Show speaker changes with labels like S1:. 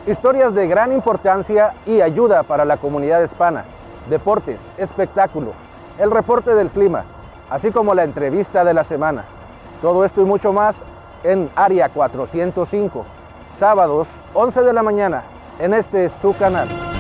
S1: Historias de gran importancia y ayuda para la comunidad hispana, deportes, espectáculo, el reporte del clima, así como la entrevista de la semana. Todo esto y mucho más en Área 405, sábados 11 de la mañana, en este su canal.